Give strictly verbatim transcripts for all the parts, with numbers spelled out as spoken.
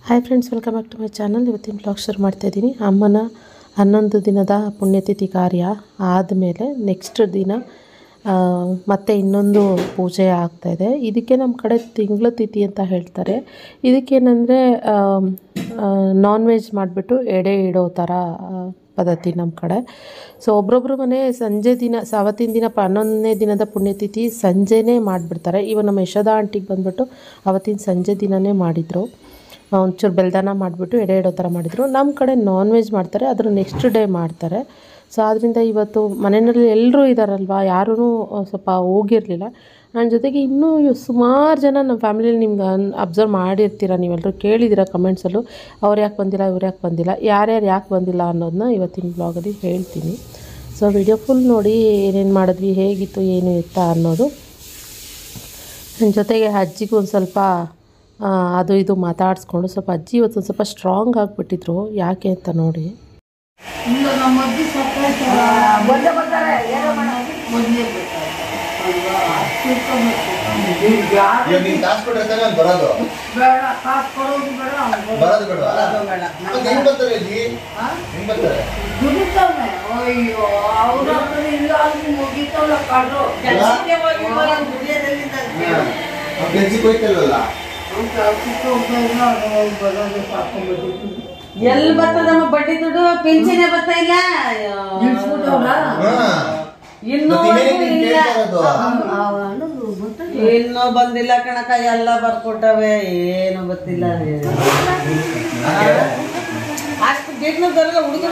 Hi friends, welcome back to my channel. ಇವತ್ತಿನ vlog share ಮಾಡ್ತಾ ಇದ್ದೀನಿ. ಅಮ್ಮನ ಹನ್ನೊಂದು ದಿನದ ಪುಣ್ಯತಿಥಿ ಕಾರ್ಯ ಆದಮೇಲೆ ನೆಕ್ಸ್ಟ್ ದಿನ ಮತ್ತೆ ಇನ್ನೊಂದು ಪೂಜೆ ಆಗ್ತಾಯಿದೆ. ಇದಕ್ಕೆ ನಮ್ಮ ಕಡೆ ತಿಂಗಳ ತಿಥಿ ಅಂತ ಹೇಳ್ತಾರೆ. ಇದಕ್ಕೇನೆಂದರೆ ನಾನ್ ವೆಜ್ ಮಾಡಿಬಿಟ್ಟು ಎಡೆ ಇಡೋ ಥರ ಪದ್ಧತಿ ನಮ್ಮ ಕಡೆ. ಸೊ ಒಬ್ರೊಬ್ರು ಮನೆ ಸಂಜೆ ದಿನ ಅವತ್ತಿನ ದಿನ ಪ ಹನ್ನೊಂದನೇ ದಿನದ ಪುಣ್ಯತಿಥಿ ಸಂಜೆನೇ ಮಾಡಿಬಿಡ್ತಾರೆ. ಇವಾಗ ನಮ್ಮ ಯಶೋಧ ಆಂಟಿಗೆ ಬಂದುಬಿಟ್ಟು ಅವತ್ತಿನ ಸಂಜೆ ದಿನವೇ ಮಾಡಿದರು. ಒಂಚೂರು ಬೆಲ್ದಾನ ಮಾಡಿಬಿಟ್ಟು ಎಡೆ ಇಡೋ ಥರ ಮಾಡಿದರು. ನಮ್ಮ ಕಡೆ ನಾನ್ ವೆಜ್ ಮಾಡ್ತಾರೆ, ಅದ್ರ ನೆಕ್ಸ್ಟ್ ಡೇ ಮಾಡ್ತಾರೆ. ಸೊ ಆದ್ದರಿಂದ ಇವತ್ತು ಮನೆಯಲ್ಲಿ ಎಲ್ಲರೂ ಇದ್ದಾರಲ್ವ, ಯಾರೂ ಸ್ವಲ್ಪ ಹೋಗಿರಲಿಲ್ಲ. ನನ್ನ ಜೊತೆಗೆ ಇನ್ನೂ ಸುಮಾರು ಜನ ನಮ್ಮ ಫ್ಯಾಮಿಲಿಯಲ್ಲಿ ನಿಮ್ಗೆ ಅಬ್ಸರ್ವ್ ಮಾಡಿರ್ತೀರ, ನೀವೆಲ್ಲರೂ ಕೇಳಿದ್ದೀರ ಕಮೆಂಟ್ಸಲ್ಲೂ, ಅವ್ರು ಯಾಕೆ ಬಂದಿಲ್ಲ, ಇವ್ರು ಯಾಕೆ ಬಂದಿಲ್ಲ, ಯಾರ್ಯಾರು ಯಾಕೆ ಬಂದಿಲ್ಲ ಅನ್ನೋದನ್ನ ಇವತ್ತಿನ ಬ್ಲಾಗಲ್ಲಿ ಹೇಳ್ತೀನಿ. ಸೊ ವಿಡಿಯೋ ಫುಲ್ ನೋಡಿ, ಏನೇನು ಮಾಡಿದ್ವಿ, ಹೇಗಿತ್ತು, ಏನು ಇತ್ತ ಅನ್ನೋದು. ನನ್ನ ಜೊತೆಗೆ ಅಜ್ಜಿಗೂ ಒಂದು ಸ್ವಲ್ಪ ಅದು ಇದು ಮಾತಾಡಿಸ್ಕೊಂಡು ಸ್ವಲ್ಪ ಅಜ್ಜಿ ಇವತ್ತು ಒಂದು ಸ್ವಲ್ಪ ಸ್ಟ್ರಾಂಗ್ ಆಗಿಬಿಟ್ಟಿದ್ರು. ಯಾಕೆ ಅಂತ ನೋಡಿ. ಎಲ್ಲಿ ಬರ್ತದಮ್ಮ ಬಡ್ಡಿ ದುಡ್ಡು, ಪಿಂಚಣಿ ಬರ್ತಾ ಇಲ್ಲ, ಇನ್ನೂ ಇನ್ನೂ ಬಂದಿಲ್ಲ ಕಣಕ. ಎಲ್ಲ ಬರ್ಕೊಟ್ಟವೆ, ಏನು ಗೊತ್ತಿಲ್ಲ. ಅಷ್ಟು ಗಿಡ್ನು ಬರಲ್ಲ ಹುಡುಗರು.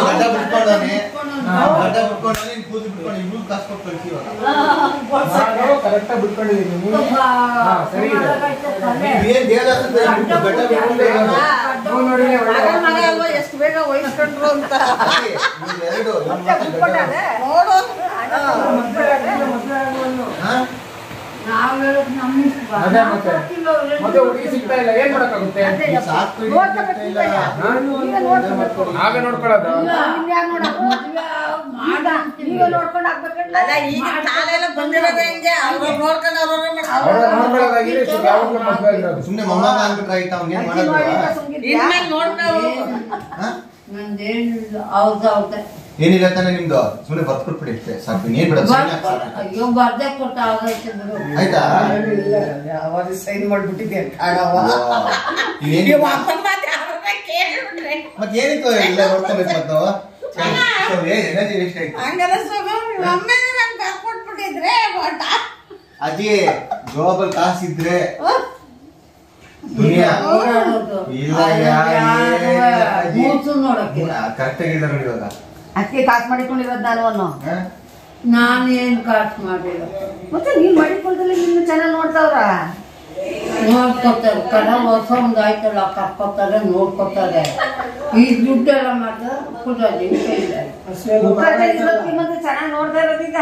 ಮಗ ಅಲ್ವಾ ಎಷ್ಟು ಬೇಗ ವಹಿಸ್ಕೊಂಡ್ರು ಅಂತ ಸುಮ್ಮನೆ ಮಮ್ಮ ಅಂದ್ಬಿಟ್ರೆ ಆಯ್ತಾ, ಏನಿಲ್ಲ ತಾನೆ ನಿಮ್ದು. ಸುಮ್ಮನೆ ಬರ್ಕೊಟ್ಬಿಡಿ ಸಾಕು, ಏನ್ ಬಿಡ ಆಯ್ತಾ. ಸೈನ್ ಮಾಡ್ಬಿಟ್ಟಿದ್ದೆ ಮತ್ತೆ ಏನಿತ್ತು ಎಲ್ಲ ನೋಡ್ಕೊಬೇಕು. ಮತ್ತು ಎನರ್ಜಿ ವೇಸ್ಟ್ ಆಯ್ತು. ಅಜ್ಜಿ ಜೋಬಲ್ ಕಾಸಿದ್ರೆ ದುನಿಯಾ ಇಲ್ಲ, ಕರೆಕ್ಟ್ ಆಗಿಲ್ಲ ನೋಡಿ. ಇವಾಗ ಅಕ್ಕಿ ಕಾಸು ಮಾಡಿಕೊಂಡಿರೋದು ನಾನು ಅನ್ನೋ ನಾನು ಏನ್ ಕಾಸು ಮಾಡಿಲ್ಲ. ಮತ್ತೆ ನೀನ್ ಮಾಡಿಕೊಳ್ಳದಲ್ಲಿ ನಿನ್ನ ಚಾನಲ್ ನೋಡ್ತಾವ್ರ ನೋಡ್ಕೊತಾರೆ ಕಡ ಹೊಸ ಒಂದು ಆಯ್ತಲ್ಲ, ಕರ್ಕೊತಾರೆ, ನೋಡ್ಕೊತಾರೆ. ಈ ದುಡ್ಡೆಲ್ಲ ಮಾತ್ರ ಪುಟಾಜಿ ಚೆನ್ನಾಗಿ ನೋಡ್ತಾ ಇರೋದೀಗ.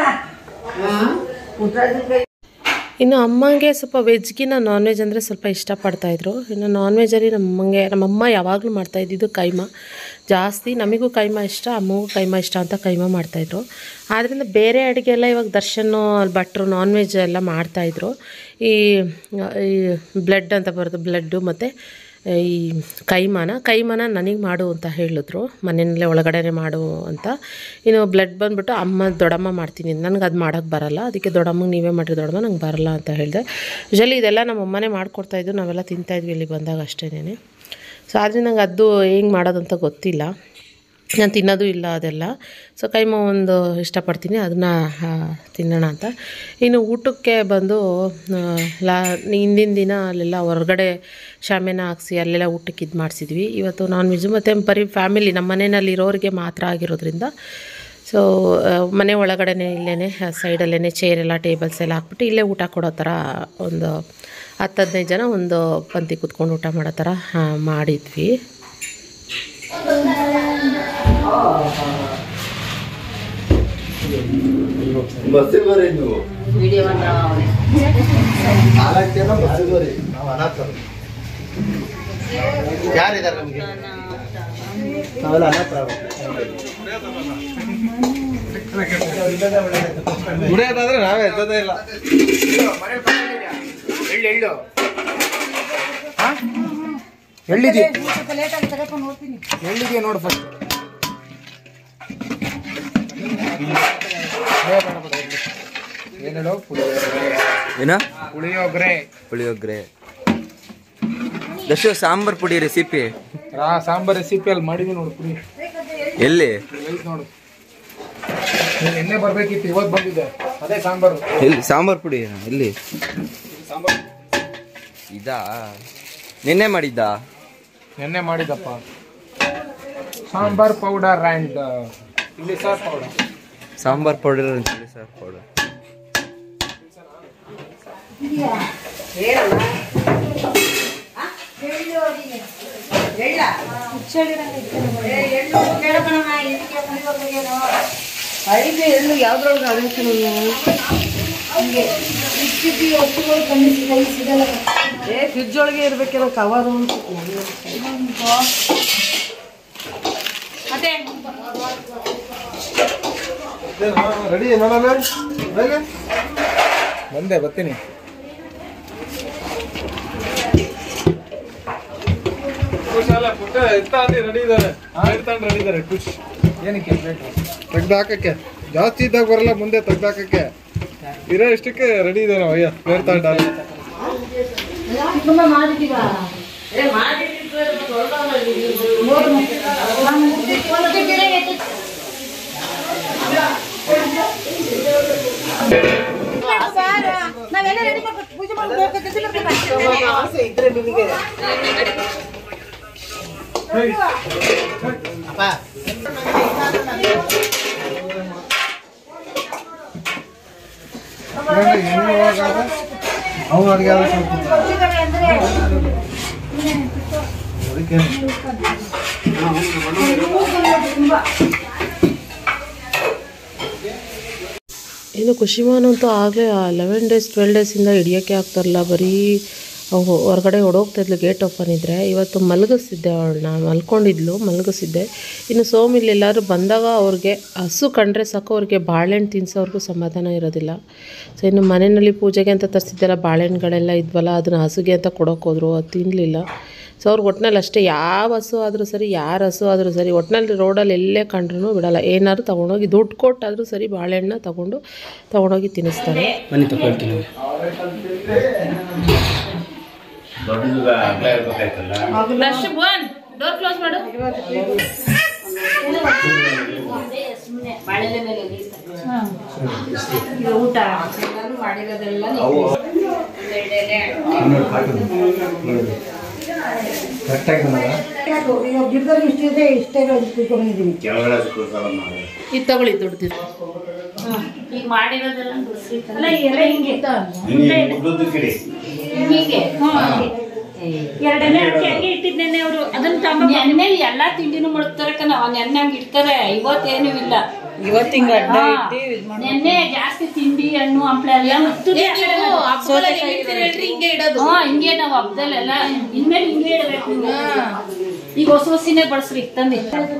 ಇನ್ನು ಅಮ್ಮಂಗೆ ಸ್ವಲ್ಪ ವೆಜ್ಗಿನ ನಾನ್ ವೆಜ್ ಅಂದರೆ ಸ್ವಲ್ಪ ಇಷ್ಟಪಡ್ತಾಯಿದ್ರು. ಇನ್ನು ನಾನ್ ವೆಜ್ಜಲ್ಲಿ ನಮ್ಮಂಗೆ ನಮ್ಮಮ್ಮ ಯಾವಾಗಲೂ ಮಾಡ್ತಾಯಿದ್ದಿದ್ದು ಕೈಮಾ ಜಾಸ್ತಿ. ನಮಗೂ ಕೈಮಾ ಇಷ್ಟ, ಅಮ್ಮಗೂ ಕೈಮಾ ಇಷ್ಟ ಅಂತ ಕೈಮಾ ಮಾಡ್ತಾಯಿದ್ರು. ಆದ್ದರಿಂದ ಬೇರೆ ಅಡುಗೆ ಎಲ್ಲ ಇವಾಗ ದರ್ಶನ್ ಭಟ್ರು ನಾನ್ ವೆಜ್ ಎಲ್ಲ ಮಾಡ್ತಾಯಿದ್ರು. ಈ ಈ ಬ್ಲಡ್ ಅಂತ ಬರೋದು, ಬ್ಲಡ್ಡು ಮತ್ತು ಈ ಕೈಮಾನ ಕೈಮಾನ ನನಗೆ ಮಾಡು ಅಂತ ಹೇಳಿದ್ರು, ಮನೆಯಲ್ಲೇ ಒಳಗಡೆ ಮಾಡು ಅಂತ. ಇನ್ನು ಬ್ಲಡ್ ಬಂದುಬಿಟ್ಟು ಅಮ್ಮ ದೊಡ್ಡಮ್ಮ ಮಾಡ್ತೀನಿ, ನನಗೆ ಅದು ಮಾಡೋಕ್ಕೆ ಬರಲ್ಲ, ಅದಕ್ಕೆ ದೊಡ್ಡಮ್ಮಗೆ ನೀವೇ ಮಾಡಿರಿ ದೊಡ್ಡಮ್ಮ, ನಂಗೆ ಬರಲ್ಲ ಅಂತ ಹೇಳಿದೆ. ಯೂಶಲಿ ಇದೆಲ್ಲ ನಮ್ಮ ಅಮ್ಮನೇ ಮಾಡ್ಕೊಡ್ತಾಯಿದ್ದು, ನಾವೆಲ್ಲ ತಿಂತಾಯಿದ್ವಿ ಇಲ್ಲಿ ಬಂದಾಗ ಅಷ್ಟೇನೆ. ಸೊ ಆದರೆ ನಂಗೆ ಅದು ಹೆಂಗೆ ಮಾಡೋದಂತ ಗೊತ್ತಿಲ್ಲ, ನಾನು ತಿನ್ನೋದು ಇಲ್ಲ ಅದೆಲ್ಲ. ಸೊ ಕೈಮಾ ಒಂದು ಇಷ್ಟಪಡ್ತೀನಿ, ಅದನ್ನು ತಿನ್ನೋಣ ಅಂತ. ಇನ್ನು ಊಟಕ್ಕೆ ಬಂದು ಲಾ ಹಿಂದಿನ ದಿನ ಅಲ್ಲೆಲ್ಲ ಹೊರಗಡೆ ಶಾಮಿಯಾನ ಹಾಕ್ಸಿ ಅಲ್ಲೆಲ್ಲ ಊಟಕ್ಕೆ ಇದು ಮಾಡಿಸಿದ್ವಿ. ಇವತ್ತು ನಾನ್ ವೆಜ್ಜು ಮತ್ತು ಬರೀ ಫ್ಯಾಮಿಲಿ ನಮ್ಮ ಮನೆಯಲ್ಲಿ ಇರೋರಿಗೆ ಮಾತ್ರ ಆಗಿರೋದ್ರಿಂದ ಸೊ ಮನೆ ಒಳಗಡೆ ಇಲ್ಲೇ ಸೈಡಲ್ಲೇ ಚೇರೆಲ್ಲ ಟೇಬಲ್ಸ್ ಎಲ್ಲ ಹಾಕ್ಬಿಟ್ಟು ಇಲ್ಲೇ ಊಟ ಕೊಡೋ ಥರ ಒಂದು ಹತ್ತು ಹದಿನೈದು ಜನ ಒಂದು ಪಂಕ್ತಿ ಕೂತ್ಕೊಂಡು ಊಟ ಮಾಡೋ ಥರ ಮಾಡಿದ್ವಿ. ಯಾರಿದ್ದಾರೆ ನಮಗೆ? ನಾವೆಲ್ಲ ಅನಾಥರಾಗ ದುಡಿಯೋದಾದ್ರೆ ನಾವೇ ಎದ್ದೋದೇ ಇಲ್ಲ. ಎಳ್ಳು ಎಳ್ಳು ಎಲ್ಲಿದೆಯಾ ಎಲ್ಲಿದೆಯಾ ನೋಡು ಫಸ್ಟ್. ಏನೇಳೋ ಪುಳಿಯೋಗರೆ ಏನ ಪುಳಿಯೋಗರೆ ಪುಳಿಯೋಗರೆ ದಶ ಸಾಂಬಾರ್ ಪುಡಿ ರೆಸಿಪಿ. ರಾ ಸಾಂಬಾರ್ ರೆಸಿಪಿ ಅಲ್ಲಿ ಮಾಡಿದ್ವಿ ನೋಡು ಪುಡಿ. ಎಲ್ಲಿ ಐತ್ ನೋಡು. ನೀನ್ ಎಣ್ಣೆ ಬರ್ಬೇಕಿತ್ತು, ಇವತ್ತು ಬಂದಿದ್ದೆ. ಅದೇ ಸಾಂಬಾರು. ಎಲ್ಲಿ ಸಾಂಬಾರ್ ಪುಡಿ ಎಲ್ಲಿ? ಸಾಂಬಾರ್ ಇದಾ ನಿನ್ನೆ ಮಾಡಿದ್ದ? ಎಣ್ಣೆ ಮಾಡಿದಪ್ಪ. ಸಾಂಬಾರ್ ಪೌಡರ್ ಆ್ಯಂಡ್ ಇಲ್ಲಿ ಸಾರ್ ಪೌಡರ್. ಸಾಂಬಾರ್ ಪೌಡರ್ ಅಂತೇಳಿ ಸರ್ ಪೌಡರ್. ಫ್ರಿಜ್ ಒಳಗೆ ಇರ್ಬೇಕೇನೋ ಕವರು. ರೆಡಿ ನೋಡಲ್ಲ ಬಂದೆ ಬರ್ತೀನಿ. ರೆಡಿ ಇದ್ದಾರೆ ರೆಡಿ ಇದ್ದಾರೆ ಖುಷ್. ಏನಕ್ಕೆ ತೆಗ್ದು ಹಾಕಕ್ಕೆ ಜಾಸ್ತಿ ಇದ್ದಾಗ ಬರಲ್ಲ, ಮುಂದೆ ತೆಗ್ದು ಹಾಕಕ್ಕೆ ಇರೋ ಇಷ್ಟಕ್ಕೆ ರೆಡಿ ಇದೆ ನಾವು. ಅಯ್ಯ ಬೇರೆ ತಾಂಡ ಅವ್ನು ಅಡುಗೆ ಇನ್ನು ಖುಷಿಮಾನಂತೂ ಆಗಲೇ ಲೆವೆನ್ ಡೇಸ್ ಟ್ವೆಲ್ ಡೇಸಿಂದ ಹಿಡಿಯೋಕ್ಕೆ ಆಗ್ತಾರಲ್ಲ, ಬರೀ ಅವು ಹೊರಗಡೆ ಹೊಡೋಗ್ತಾಯಿದ್ಲು ಗೇಟ್ ಓಪನ್ ಇದ್ದರೆ. ಇವತ್ತು ಮಲಗಿಸಿದ್ದೆ ಅವಳನ್ನ, ಮಲ್ಕೊಂಡಿದ್ಲು ಮಲಗಿಸಿದ್ದೆ. ಇನ್ನು ಸೋಮಿಲ್ಲಿ ಎಲ್ಲರೂ ಬಂದಾಗ ಅವ್ರಿಗೆ ಹಸು ಕಂಡ್ರೆ ಸಾಕು, ಅವ್ರಿಗೆ ಬಾಳೆಹಣ್ಣು ತಿನ್ಸೋವ್ರಿಗೂ ಸಮಾಧಾನ ಇರೋದಿಲ್ಲ. ಸೊ ಇನ್ನು ಮನೆಯಲ್ಲಿ ಪೂಜೆಗೆ ಅಂತ ತರಿಸಿದ್ದೆಲ್ಲ ಬಾಳೆಹಣ್ಣುಗಳೆಲ್ಲ ಇದ್ವಲ್ಲ, ಅದನ್ನು ಹಸುಗೆ ಅಂತ ಕೊಡೋಕೋದ್ರು, ಅದು ತಿನ್ನಲಿಲ್ಲ. ಸೊ ಅವ್ರಿಗೆ ಒಟ್ಟಿನಲ್ಲಿ ಅಷ್ಟೇ, ಯಾವ ಹಸು ಆದರೂ ಸರಿ, ಯಾರು ಹಸು ಆದರೂ ಸರಿ, ಒಟ್ಟಿನಲ್ಲಿ ರೋಡಲ್ಲಿ ಎಲ್ಲೇ ಕಂಡ್ರೂ ಬಿಡಲ್ಲ. ಏನಾದ್ರು ತೊಗೊಂಡೋಗಿ ದುಡ್ಡು ಕೊಟ್ಟಾದರೂ ಸರಿ ಬಾಳೆಹಣ್ಣ ತೊಗೊಂಡು ತೊಗೊಂಡೋಗಿ ತಿನ್ನಿಸ್ತಾರೆ. ಬನ್ನಿ ತಗೊಳ್ತೀನಿ. ಡೋರ್ ಕ್ಲೋಸ್ ಮಾಡು. ಊಟ ಮಾಡಿರೋದೆಲ್ಲ ಗಿಡದಲ್ಲಿ ಇಷ್ಟ ಇದೆ, ಇಷ್ಟೇ ಇಟ್ಕೊಂಡಿದ್ದೀನಿ. ಇದು ತಗೊಳ್ಳಿ ದುಡ್ಡು. ಈಗ ಮಾಡಿರೋದೆಲ್ಲ ಎರಡನೇ ಅಕ್ಕಿ ಹಂಗೆ ಇಟ್ಟಿದ್ದೇನೆ ಅವರು. ಅದನ್ನ ನೆನ್ನೆ ಎಲ್ಲಾ ತಿಂಡಿನೂ ಮಾಡ್ತಾರೆ ಕಣ, ನೆನ್ನೆ ಹಂಗೆ ಇಡ್ತಾರೆ. ಇವತ್ತೇನು ಇಲ್ಲ, ಇವತ್ತಿಂಗ ನೆನ್ನೆ ಜಾಸ್ತಿ ತಿಂಡಿ ಹಣ್ಣು ಹಂಪ್ಲೆ ಎಲ್ಲ ಹಿಂಗೆ ಇಡೋದು. ಹಾ ಹಿಂಗೆ ನಾವು ಹಬ್ಬದಲ್ಲೆಲ್ಲ ಇನ್ಮೇಲೆ ಹಿಂಗೆ ಇಡಬೇಕು. ಈಗ ಹೊಸ ಹೊಸಿನೇ ಬಳಸ್ರಿ ತಂದೆ.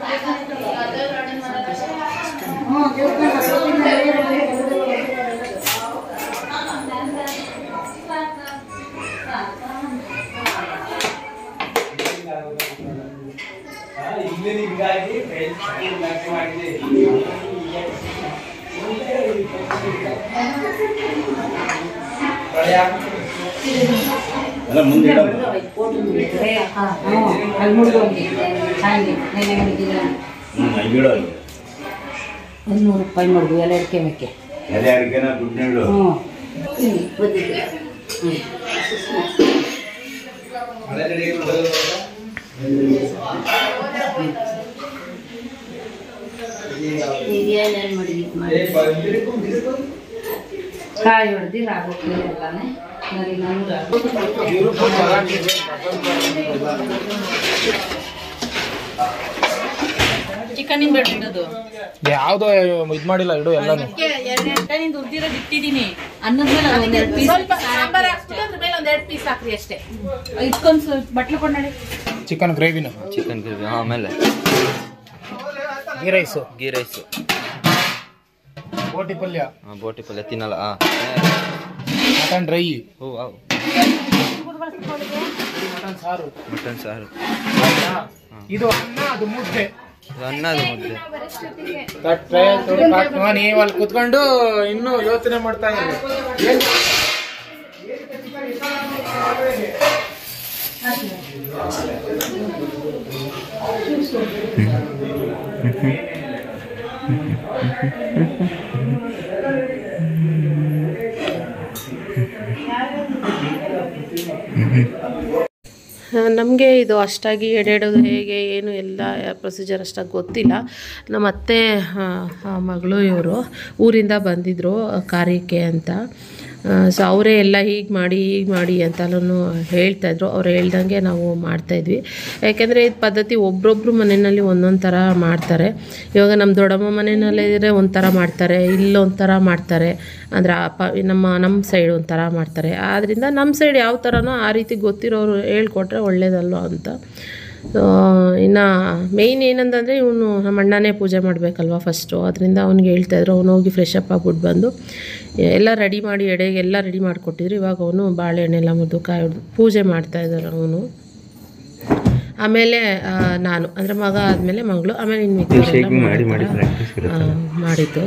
ಇನ್ನೂರು ರೂಪಾಯಿ ನೋಡು ಎಲ್ಲ ಅಡಿಕೆ ಮೇಕೆ. ಕಾಯಿ ಹೊಡೆದಿ ಆಗುತ್ತೆ ಎಲ್ಲಾನೆ. ಚಿಕನ್ ಇಂದ ಇಡೋದು ಯಾವ್ದೋ ಇದ್ ಮಾಡಿಲ್ಲ, ಇಡು ಎಲ್ಲಾನು. ಎರಡೆರಡು ಉರ್ದಿರೋದು ಇಟ್ಟಿದ್ದೀನಿ. ಅನ್ನದ ಮೇಲೆ ಒಂದೆರಡು ಪೀಸ್ ಸಾಂಬಾರ್ ಹಾಕ್ಬಿಟ್ಟು ಅದ್ರ ಮೇಲೆ ಒಂದೆರಡು ಪೀಸ್ ಹಾಕ್ರಿ ಅಷ್ಟೇ. ಇಟ್ಕೊಂಡು ಬಟ್ಲು ಕೊಂಡಿ ಚಿಕನ್ ಗ್ರೇವಿನ ಚಿಕನ್ ಗ್ರೇವಿ. ಆಮೇಲೆ ಗೀ ರೈಸು ಗೀ ರೈಸು ಬೋಟಿ ಪಲ್ಯ. ಬೋಟಿ ಪಲ್ಯ ತಿನ್ನಲ್ಲ. Mutton dry, oh wow. Mutton ಸಾರು, ಮಟನ್ ಸಾರು. ಇದು ಅನ್ನ, ಅದು ಮುದ್ದೆ. ಅನ್ನ ಅದು ಮುದ್ದೆ. ನೀವು ಅಲ್ಲಿ ಕುತ್ಕೊಂಡು ಇನ್ನೂ ಯೋಚನೆ ಮಾಡ್ತಾ ಇದ್ದೀವಿ. ನಮಗೆ ಇದು ಅಷ್ಟಾಗಿ ಎಡೆಡೋದು ಹೇಗೆ ಏನು ಎಲ್ಲ ಪ್ರೊಸೀಜರ್ ಅಷ್ಟಾಗಿ ಗೊತ್ತಿಲ್ಲ. ನಮ್ಮ ಅತ್ತೆ ಮಗಳು ಇವರು ಊರಿಂದ ಬಂದಿದ್ದರು ಕಾರ್ಯಕ್ಕೆ ಅಂತ. ಸೊ ಅವರೇ ಎಲ್ಲ ಹೀಗೆ ಮಾಡಿ ಹೀಗೆ ಮಾಡಿ ಅಂತೆಲ್ಲೂ ಹೇಳ್ತಾಯಿದ್ರು. ಅವ್ರು ಹೇಳ್ದಂಗೆ ನಾವು ಮಾಡ್ತಾಯಿದ್ವಿ. ಯಾಕೆಂದರೆ ಇದು ಪದ್ಧತಿ ಒಬ್ರೊಬ್ರು ಮನೆಯಲ್ಲಿ ಒಂದೊಂದು ಥರ ಮಾಡ್ತಾರೆ. ಇವಾಗ ನಮ್ಮ ದೊಡ್ಡಮ್ಮ ಮನೆಯಲ್ಲಿದ್ದರೆ ಒಂಥರ ಮಾಡ್ತಾರೆ, ಇಲ್ಲೊಂಥರ ಮಾಡ್ತಾರೆ. ಅಂದರೆ ಅಪ್ಪ ನಮ್ಮ ನಮ್ಮ ಸೈಡ್ ಒಂಥರ ಮಾಡ್ತಾರೆ. ಆದ್ದರಿಂದ ನಮ್ಮ ಸೈಡ್ ಯಾವ ಥರನೋ ಆ ರೀತಿ ಗೊತ್ತಿರೋರು ಹೇಳ್ಕೊಟ್ರೆ ಒಳ್ಳೇದಲ್ವ ಅಂತ. ಇನ್ನು ಮೇಯ್ನ್ ಏನಂತಂದರೆ ಇವನು ನಮ್ಮ ಅಣ್ಣನೇ ಪೂಜೆ ಮಾಡಬೇಕಲ್ವ ಫಸ್ಟು. ಅದರಿಂದ ಅವ್ನಿಗೆ ಹೇಳ್ತಾಯಿದ್ರು. ಅವನು ಹೋಗಿ ಫ್ರೆಶ್ ಅಪ್ ಆಗ್ಬಿಟ್ಟು ಬಂದು ಎಲ್ಲ ರೆಡಿ ಮಾಡಿ ಎಡೆಗೆಲ್ಲ ರೆಡಿ ಮಾಡಿಕೊಟ್ಟಿದ್ರು. ಇವಾಗ ಅವನು ಬಾಳೆಹಣ್ಣೆಲ್ಲ ಮುದ್ದು ಕಾಯಿ ಹೊಡೆದು ಪೂಜೆ ಮಾಡ್ತಾಯಿದ್ದಾನೆ ಅವನು. ಆಮೇಲೆ ನಾನು ಅಂದರೆ ಮಗ ಆದಮೇಲೆ ಮಗಳು, ಆಮೇಲೆ ಇನ್ನು ಮಿಕ್ಕಿದೆಲ್ಲ ಮಾಡಿದ್ದು.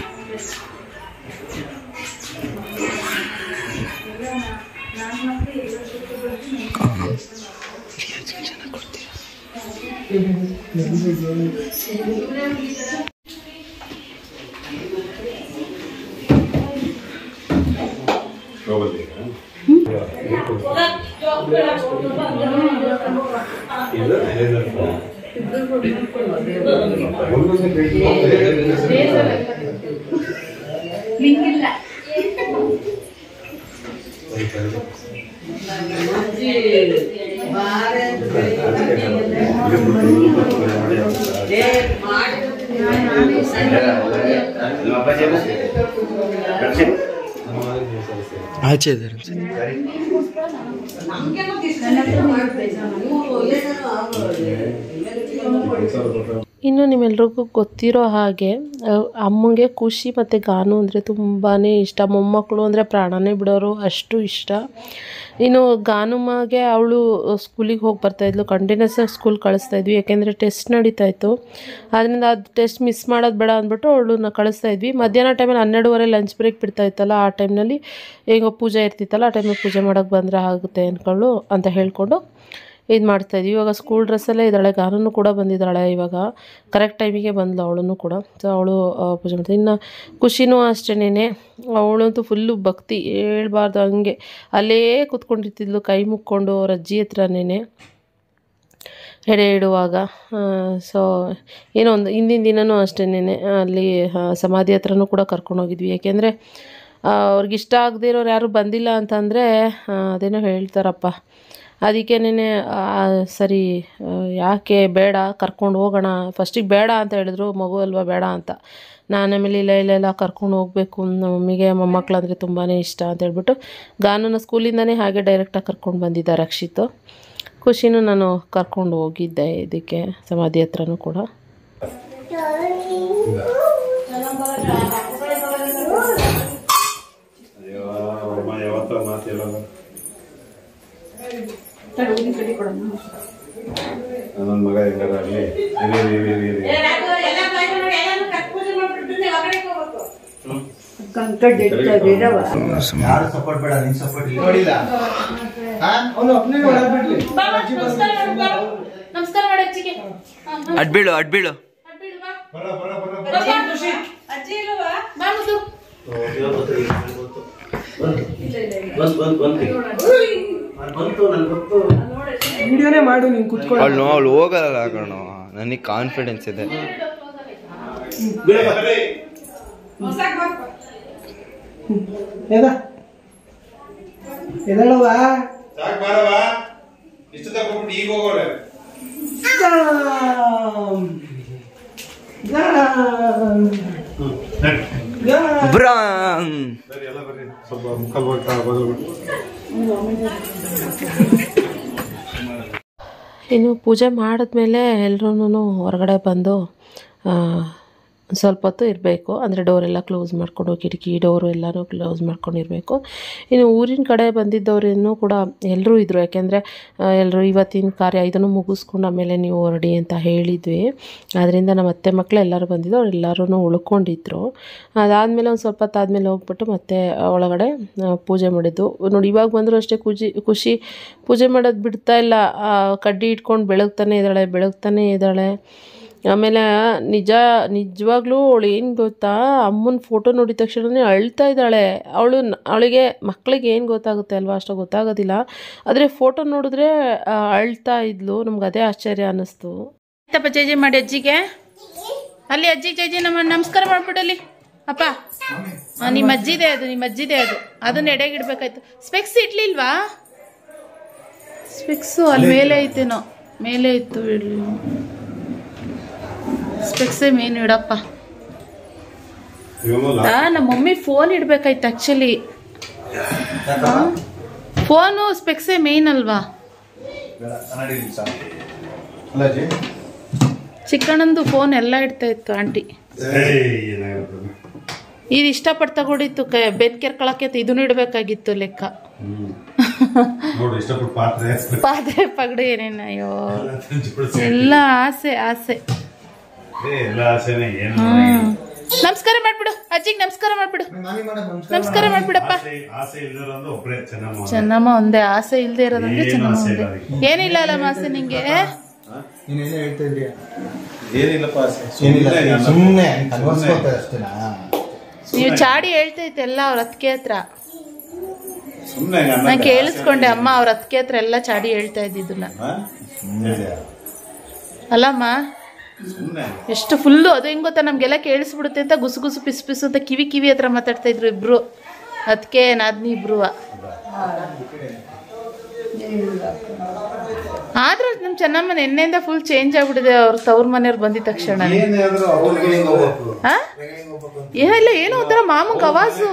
ಆಚೆ ಇದ್ದಾರೆ. ಇನ್ನು ನಿಮ್ಮೆಲ್ರಿಗೂ ಗೊತ್ತಿರೋ ಹಾಗೆ ಅಮ್ಮಂಗೆ ಖುಷಿ ಮತ್ತು ಗಾನು ಅಂದರೆ ತುಂಬಾ ಇಷ್ಟ. ಮೊಮ್ಮಕ್ಕಳು ಅಂದರೆ ಪ್ರಾಣನೇ ಬಿಡೋರು, ಅಷ್ಟು ಇಷ್ಟ. ಇನ್ನು ಗಾನುಮ್ಮಗೆ ಅವಳು ಸ್ಕೂಲಿಗೆ ಹೋಗಿ ಬರ್ತಾಯಿದ್ಲು. ಕಂಟಿನ್ಯೂಸ್ ಆಗಿ ಸ್ಕೂಲ್ ಕಳಿಸ್ತಾಯಿದ್ವಿ. ಯಾಕೆಂದರೆ ಟೆಸ್ಟ್ ನಡೀತಾಯಿತ್ತು. ಆದ್ದರಿಂದ ಅದು ಟೆಸ್ಟ್ ಮಿಸ್ ಮಾಡೋದು ಬೇಡ ಅಂದ್ಬಿಟ್ಟು ಅವಳನ್ನ ಕಳಿಸ್ತಾಯಿದ್ವಿ. ಮಧ್ಯಾಹ್ನ ಟೈಮಲ್ಲಿ ಹನ್ನೆರಡುವರೆ ಲಂಚ್ ಬ್ರೇಕ್ ಬಿಡ್ತಾಯಿತ್ತಲ್ಲ, ಆ ಟೈಮ್ನಲ್ಲಿ ಹೇಗೋ ಪೂಜೆ ಇರ್ತಿತ್ತಲ್ಲ, ಆ ಟೈಮಿಗೆ ಪೂಜೆ ಮಾಡೋಕ್ಕೆ ಬಂದರೆ ಆಗುತ್ತೆ ಅಂದ್ಕೊಳ್ಳು ಅಂತ ಹೇಳ್ಕೊಂಡು ಇದು ಮಾಡ್ತಾಯಿದ್ವಿ. ಇವಾಗ ಸ್ಕೂಲ್ ಡ್ರೆಸ್ಸಲ್ಲೇ ಇದ್ದಾಳೆ. ಗಾನೂ ಕೂಡ ಬಂದಿದ್ದಾಳೆ. ಇವಾಗ ಕರೆಕ್ಟ್ ಟೈಮಿಗೆ ಬಂದಳು ಅವಳನ್ನು ಕೂಡ. ಸೊ ಅವಳು ಪೂಜೆ ಮಾಡ್ತಾಳೆ. ಇನ್ನು ಖುಷಿನೂ ಅಷ್ಟೇನೆ. ಅವಳಂತೂ ಫುಲ್ಲು ಭಕ್ತಿ ಹೇಳ್ಬಾರ್ದು ಹಂಗೆ ಅಲ್ಲೇ ಕೂತ್ಕೊಂಡಿರ್ತಿದ್ಲು ಕೈ ಮುಕ್ಕೊಂಡು ಅವ್ರ ಅಜ್ಜಿ ಹತ್ರನೇ ಎಡೆ ಇಡುವಾಗ. ಸೊ ಏನೋ ಒಂದು ಹಿಂದಿನ ದಿನವೂ ಅಷ್ಟೇನೆ ಅಲ್ಲಿ ಸಮಾಧಿ ಹತ್ರನೂ ಕೂಡ ಕರ್ಕೊಂಡೋಗಿದ್ವಿ. ಯಾಕೆಂದರೆ ಅವ್ರಿಗಿಷ್ಟ ಆಗದೆ ಇರೋರು ಯಾರೂ ಬಂದಿಲ್ಲ ಅಂತಂದರೆ ಅದೇನೋ ಹೇಳ್ತಾರಪ್ಪ. ಅದಕ್ಕೇನೆ ಸರಿ ಯಾಕೆ ಬೇಡ ಕರ್ಕೊಂಡು ಹೋಗೋಣ. ಫಸ್ಟಿಗೆ ಬೇಡ ಅಂತ ಹೇಳಿದ್ರು, ಮಗು ಅಲ್ವಾ ಬೇಡ ಅಂತ. ನಾನು ಆಮೇಲೆ ಇಲ್ಲ ಇಲ್ಲ ಇಲ್ಲ ಕರ್ಕೊಂಡು ಹೋಗಬೇಕು, ನಮ್ಮ ಮಮ್ಮಿಗೆ ಮೊಮ್ಮಕ್ಕಳು ಅಂದರೆ ತುಂಬಾ ಇಷ್ಟ ಅಂತ ಹೇಳ್ಬಿಟ್ಟು ಗಾನನ ಸ್ಕೂಲಿಂದನೇ ಹಾಗೆ ಡೈರೆಕ್ಟಾಗಿ ಕರ್ಕೊಂಡು ಬಂದಿದ್ದ ರಕ್ಷಿತು. ಖುಷಿನೂ ನಾನು ಕರ್ಕೊಂಡು ಹೋಗಿದ್ದೆ ಇದಕ್ಕೆ ಸಮಾಧಿ ಹತ್ರನೂ ಕೂಡ. ನನ್ನ ಮಗ ಹೆಂಗಾರಲ್ಲಿ ಯಾರು ಸಪೋರ್ಟ್ ಬೇಡ, ನಿನ್ ಸಪೋರ್ಟ್ ಇಲ್ಲಿ ನೋಡಿಲ್ಲ. ನಮಸ್ಕಾರ ಮಾಡಿ ಅಜ್ಜಿಗೆ. ಅಡ್ಬೀಳು ಅಡ್ಬೀಳು ವಿಡಿಯೋನೇ ಮಾಡು ನೀನು ಕುತ್ಕೊಳ್ಳಿ. ಅವಳು ಅವಳು ಹೋಗಲ್ಲ ಕಣ, ನನಗೆ ಕಾನ್ಫಿಡೆನ್ಸ್ ಇದೆ. ಎದಳವಾ ಇಷ್ಟು ತಗೊಂಡ್ಬಿಟ್ಟು ಈಗ ಹೋಗೋರೆ. ಎಲ್ಲ ಬರ್ರಿ, ಸ್ವಲ್ಪ ಮುಖ ಇನ್ನು ಪೂಜೆ ಮಾಡಿದ್ಮೇಲೆ ಎಲ್ಲರೂ ಹೊರಗಡೆ ಬಂದು ಸ್ವಲ್ಪ ಹೊತ್ತು ಇರಬೇಕು. ಅಂದರೆ ಡೋರೆಲ್ಲ ಕ್ಲೋಸ್ ಮಾಡಿಕೊಂಡು ಕಿಟಕಿ ಡೋರು ಎಲ್ಲನೂ ಕ್ಲೋಸ್ ಮಾಡ್ಕೊಂಡಿರಬೇಕು. ಇನ್ನು ಊರಿನ ಕಡೆ ಬಂದಿದ್ದವರೇನೂ ಕೂಡ ಎಲ್ಲರೂ ಇದ್ದರು. ಯಾಕೆಂದರೆ ಎಲ್ಲರೂ ಇವತ್ತಿನ ಕಾರ್ಯ ಇದನ್ನು ಮುಗಿಸ್ಕೊಂಡು ಆಮೇಲೆ ನೀವು ಹೊರಡಿ ಅಂತ ಹೇಳಿದ್ವಿ. ಆದ್ದರಿಂದ ನಮ್ಮ ಅತ್ತೆ ಮಕ್ಕಳು ಎಲ್ಲರೂ ಬಂದಿದ್ದು, ಅವ್ರು ಎಲ್ಲರೂ ಉಳ್ಕೊಂಡಿದ್ರು. ಅದಾದಮೇಲೆ ಒಂದು ಸ್ವಲ್ಪ ಹೊತ್ತಾದಮೇಲೆ ಹೋಗ್ಬಿಟ್ಟು ಮತ್ತೆ ಒಳಗಡೆ ಪೂಜೆ ಮಾಡಿದ್ದು ನೋಡಿ. ಇವಾಗ ಬಂದರೂ ಅಷ್ಟೇ ಖುಷಿ ಖುಷಿ ಪೂಜೆ ಮಾಡೋದು ಬಿಡ್ತಾ ಇಲ್ಲ. ಕಡ್ಡಿ ಇಟ್ಕೊಂಡು ಬೆಳಗ್ತಾನೆ ಇದ್ದಾಳೆ ಬೆಳಗ್ತಾನೆ ಇದ್ದಾಳೆ. ಆಮೇಲೆ ನಿಜ ನಿಜವಾಗ್ಲೂ ಅವಳು ಏನು ಗೊತ್ತಾ, ಅಮ್ಮನ ಫೋಟೋ ನೋಡಿದ ತಕ್ಷಣವೇ ಅಳ್ತಾ ಇದ್ದಾಳೆ. ಅವಳು ಅವಳಿಗೆ ಮಕ್ಕಳಿಗೆ ಏನು ಗೊತ್ತಾಗುತ್ತೆ ಅಲ್ವಾ, ಅಷ್ಟು ಗೊತ್ತಾಗೋದಿಲ್ಲ. ಆದರೆ ಫೋಟೋ ನೋಡಿದ್ರೆ ಅಳ್ತಾ ಇದ್ಲು. ನಮ್ಗೆ ಅದೇ ಆಶ್ಚರ್ಯ ಅನ್ನಿಸ್ತು. ಆಯ್ತಪ್ಪ ಜೈ ಜೈ ಮಾಡಿ ಅಜ್ಜಿಗೆ. ಅಲ್ಲಿ ಅಜ್ಜಿ ಜೈ ಜೈ ನಮ್ಮ ನಮಸ್ಕಾರ ಮಾಡ್ಬಿಡಲಿ ಅಪ್ಪ. ನಿಮ್ಮ ಅಜ್ಜಿದೆ ಅದು, ನಿಮ್ಮ ಅಜ್ಜಿದೆ ಅದು. ಅದನ್ನ ಎಡೆಗಿಡ್ಬೇಕಾಯ್ತು. ಸ್ಪೆಕ್ಸ್ ಇಡ್ಲಿಲ್ವಾ? ಸ್ಪೆಕ್ಸು ಅಲ್ಲಿ ಮೇಲೆ ಐತೇನೋ, ಮೇಲೆ ಇತ್ತು. ಇಡ್ಲಿ ಸ್ಪೆಕ್ಸೇ ಮೇನ್ ಇಡಪ್ಪ. ನಮ್ಮ ಮಮ್ಮಿ ಫೋನ್ ಇಡ್ಬೇಕಾಯ್ತು ಆಕ್ಚುಲಿ. ಫೋನು ಸ್ಪೆಕ್ಸೇ ಮೇನ್ ಅಲ್ವಾ? ಚಿಕ್ಕಣ್ಣಂದು ಫೋನ್ ಎಲ್ಲ ಇಡ್ತಾ ಇತ್ತು ಆಂಟಿ. ಇದು ಇಷ್ಟಪಟ್ಟು ತಗೊಂಡಿತ್ತು, ಬೆನ್ ಕೆರ್ಕೊಳಕ್ಕೆ ಇದನ್ನು ಇಡಬೇಕಾಗಿತ್ತು ಲೆಕ್ಕ. ಪಾತ್ರೆ ಪಗಡೆ ಏನೇನ, ಅಯ್ಯೋ ಎಲ್ಲ ಆಸೆ ಆಸೆ. ನಮಸ್ಕಾರ ಮಾಡ್ಬಿಡು ಅಜ್ಜಿಗೆ, ನಮಸ್ಕಾರ ಮಾಡ್ಬಿಡು, ನಮಸ್ಕಾರ ಮಾಡ್ಬಿಡಪ್ಪ. ಚೆನ್ನಮ್ಮ ಒಂದೇ ಆಸೆ ಇಲ್ದೇ ಇರೋದಂದ್ರೆ ಚೆನ್ನಮ್ಮ ಒಂದೇ. ಏನಿಲ್ಲ ಅಲ್ಲಮ್ಮ ಆಸೆ ನಿಂಗೆ? ನೀವು ಚಾಡಿ ಹೇಳ್ತೈತೆ ಎಲ್ಲ ಅವ್ರ ಅತ್ತಿಗೆ ಹತ್ರ. ನಾನು ಕೇಳಿಸ್ಕೊಂಡೆ ಅಮ್ಮ ಅವ್ರ ಅತ್ತಿಗೆ ಹತ್ರ ಎಲ್ಲ ಚಾಡಿ ಹೇಳ್ತಾ ಇದ್ದಿದ್ದನ್ನ. ಅಲ್ಲಮ್ಮ ಎಷ್ಟು ಫುಲ್ಲು ಅದು ಹೆಂಗ್ ಗೊತ್ತಾ, ನಮ್ಗೆಲ್ಲ ಕೇಳಿಸ್ಬಿಡುತ್ತೆ ಅಂತ ಗುಸು ಗುಸು ಪಿಸು ಪಿಸು ಅಂತ ಕಿವಿ ಕಿವಿ ಹತ್ರ ಮಾತಾಡ್ತಾ ಇದ್ರು ಇಬ್ರು, ಅದಕ್ಕೆ ನಾದ್ನಿ ಇಬ್ರು. ಆದ್ರೂ ನಮ್ ಚೆನ್ನಮ್ಮ ನಿನ್ನೆಯಿಂದ ಫುಲ್ ಚೇಂಜ್ ಆಗ್ಬಿಟ್ಟಿದೆ. ಅವ್ರ ತವ್ರ ಮನೆಯವ್ರು ಬಂದಿದ ತಕ್ಷಣ ಏನಿಲ್ಲ, ಏನೋ ಒಂಥರ ಮಾಮೂಗ್ ಅವಾಜು,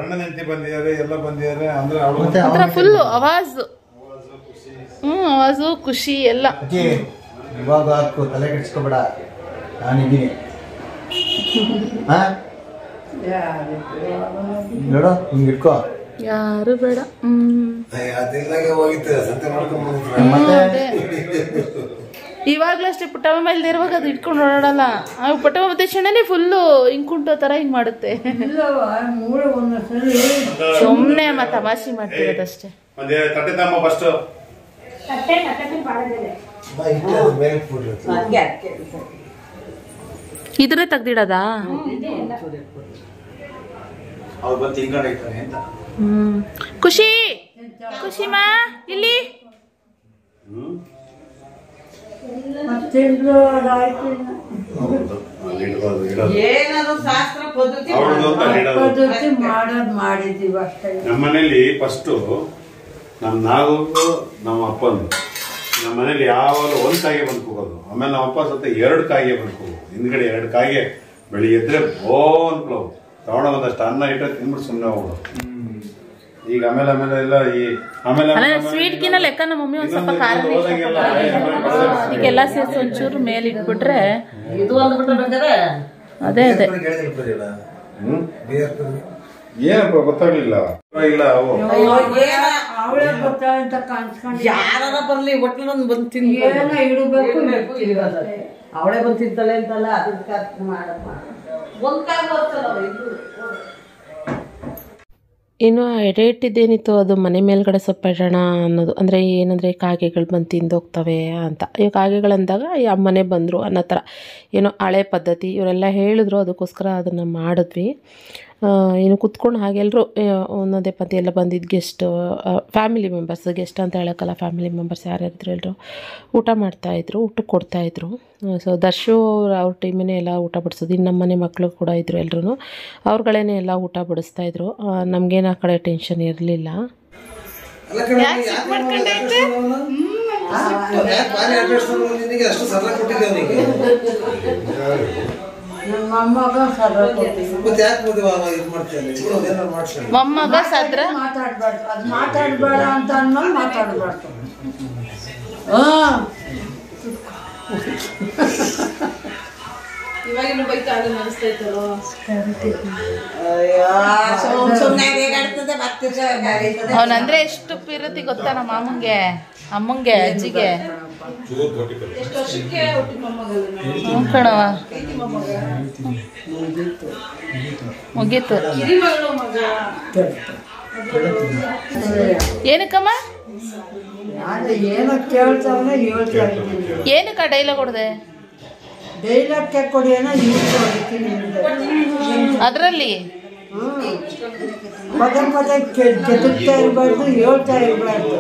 ಒಂಥರ ಫುಲ್ ಅವಾಜು. ಹ್ಮ್, ಅವಾಜು ಖುಷಿ ಎಲ್ಲ. ಇವಾಗ ತಲೆ ಕೆಡಿಸ್ಕೋಬೇಡ, ನಾನಿದ್ದೀನಿ ನೋಡು, ಹಿಂಗೆ ಇಟ್ಕೋ. ಯಾರು ಬೇಡ. ಹ್ಮ್, ಇವಾಗ್ಲೂ ಅಷ್ಟೇ ಪುಟ್ಟಮ್ಮ ಮೇಲೆ ಇರುವಾಗ ಅದು ಇಟ್ಕೊಂಡು ಓಡಾಡಲ್ಲ. ಪುಟ್ಟಮ್ಮ ಮತ್ತೆ ಕ್ಷಣನೇ ಫುಲ್ಲು ಹಿಂಗ್ ಕುಂಟೋ ತರ ಹಿಂಗ್ ಮಾಡುತ್ತೆ. ಸುಮ್ನೆ ಅಮ್ಮ ತಮಾಷೆ ಮಾಡ್ತಿರೋದಷ್ಟೇ. ಇದ್ರೆ ತೆಗ್ದಿಡೋದಾ? ಹ್ಮ್, ಖುಷಿ ಖುಷಿಮಾ ಇಲ್ಲಿ. ನಮ್ಮನೇಲಿ ಫಸ್ಟ್ ನಮ್ ನಾಗು ನಮ್ಮ ಅಪ್ಪಂದು ನಮ್ಮ ಮನೇಲಿ ಯಾವಾಗಲೂ ಒಂದ್ ಕಾಯಿಗೆ ಬಂದು ಕೂಗೋದು. ಆಮೇಲೆ ನಮ್ಮ ಅಪ್ಪ ಸತ್ತ ಎರಡು ಕಾಯಿಗೆ ಬಂದು ಕೂಗೋದು. ಹಿಂದ್ಗಡೆ ಎರಡು ಕಾಯಿಗೆ ಬೆಳಿಗ್ಗೆ ಎದ್ರೆ ಬೋ ಅನ್ಕೊಳ್ಳೋದು. ತಗೊಂಡ ಒಂದಷ್ಟು ಅನ್ನ ಇಟ್ಟ ತಿನ್ಬಿಟ್ಟು ಸುಮ್ಮನೆ ಹೋಗೋದು. ಈಗ ಆಮೇಲೆ ಆಮೇಲೆ ಎಲ್ಲ ಈ ಆಮೇಲೆ ಸ್ವೀಟ್ಗಿನ ಲೆಕ್ಕ ನಮ್ಮ ಮಮ್ಮಿ ಒಂದ್ ಸ್ವಲ್ಪ ಖಾರ ಅದಕ್ಕೆಲ್ಲ ಸೇರಿಸಿ ಒಂಚೂರು ಮೇಲೆ ಇಟ್ಬಿಟ್ರೆ ಇದು ಅಂದ್ಬಿಟ್ರೆ ಅದೇ ಅದೇ ಏನಪ್ಪ ಗೊತ್ತಾಗ್ಲಿಲ್ಲ. ಇಲ್ಲ ಯಾರ ಬರ್ಲಿ ಒಟ್ಲೊಂದು ಬಂದು ತಿನ್ಬೇಕು. ಅವಳೇ ಬಂದು ತಿಂತಾಳೆ ಅಂತಲ್ಲ, ಅದಕ್ಕೆ ಮಾಡಪ್ಪ ಒಂದ್ ಕಾಲ ಬರ್ತಲ್ಲ ಇದು. ಇನ್ನು ಆ ಎಡೆ ಇಟ್ಟಿದ್ದೇನಿತ್ತು ಅದು ಮನೆ ಮೇಲ್ಗಡೆ ಸ್ವಲ್ಪ ಇಡೋಣ ಅನ್ನೋದು. ಅಂದರೆ ಏನಂದರೆ ಕಾಗೆಗಳು ಬಂದು ತಿಂದೋಗ್ತವೆ ಅಂತ. ಈ ಕಾಗೆಗಳಂದಾಗ ಈ ಅಮ್ಮನೇ ಬಂದರು ಅನ್ನೋ ಥರ ಏನೋ ಹಳೆ ಪದ್ಧತಿ ಇವರೆಲ್ಲ ಹೇಳಿದ್ರು. ಅದಕ್ಕೋಸ್ಕರ ಅದನ್ನು ಮಾಡಿದ್ವಿ. ಇನ್ನು ಕುತ್ಕೊಂಡು ಹಾಗೆಲ್ಲರೂ ಒಂದೊಂದೇ ಪದ್ಯ ಎಲ್ಲ ಬಂದಿದ್ದು ಗೆಸ್ಟ್ ಫ್ಯಾಮಿಲಿ ಮೆಂಬರ್ಸ್, ಗೆಸ್ಟ್ ಅಂತ ಹೇಳೋಕ್ಕಲ್ಲ, ಫ್ಯಾಮಿಲಿ ಮೆಂಬರ್ಸ್ ಯಾರ್ಯಾರಿದ್ರು ಎಲ್ಲರೂ ಊಟ ಮಾಡ್ತಾಯಿದ್ರು, ಊಟಕ್ಕೆ ಕೊಡ್ತಾಯಿದ್ರು. ಸೊ ದರ್ಶು ಅವ್ರ ಟೀಮೇ ಎಲ್ಲ ಊಟ ಬಡಿಸೋದು. ಇನ್ನು ನಮ್ಮನೆ ಮಕ್ಕಳು ಕೂಡ ಇದ್ದರು, ಎಲ್ಲರೂ ಅವ್ರುಗಳೇನೆ ಎಲ್ಲ ಊಟ ಬಡಿಸ್ತಾಯಿದ್ರು. ನಮಗೇನು ಆ ಕಡೆ ಟೆನ್ಷನ್ ಇರಲಿಲ್ಲ. ಮೊಮ್ಮಗ ಸದ್ರ ಮಾತಾಡ್ಬಾರ್ದು, ಅದು ಮಾತಾಡ್ಬೇಡ ಅಂತ ಅನ್ನೋ ಮಾತಾಡ್ಬಾರ್ದು. ಇವಾಗಿನ ಬೈತಾ ಅದು ಅನಿಸ್ತೈತಲ್ಲೋ ಸುಮ್ಮನೆ ಬೇಕಾಗ್ತದೆ ಬರ್ತಿದ್ದೆ ಅವನಂದ್ರೆ ಎಷ್ಟು ಉಪ್ಪು ಇರುತ್ತೆ ಗೊತ್ತಾ ನಮ್ಮ ಮಾಮಂಗೆ ಅಮ್ಮಂಗೆ ಅಜ್ಜಿಗೆ ಎಷ್ಟು ವರ್ಷಕ್ಕೆ ಹುಟ್ಟಿದ ಮೊಮ್ಮಗಲ್ಲ ಹ್ಞೂ ಕಣವ ಮುಗೀತು ಕಿರಿ ಮಗಳು ಮಗ ಏನಕ್ಕಮ್ಮ ಏನೋ ಕೇಳ್ತಾವನೆ ಹೇಳ್ತಾ ಇದ್ದೀನಿ ಏನಕ್ಕ ಡೈಲಾಗ್ ಹೊಡೆದೆ ಡೈಲಾಗ್ ಕೊಡಿ ಏನೋ ಹಿಂಗೆ ಹೊಡಿತೀನಿ ಅದರಲ್ಲಿ ಪದೇ ಪದೇ ಕೆದಕ್ತಾ ಇರಬಾರ್ದು ಹೇಳ್ತಾ ಇರಬಾರ್ದು.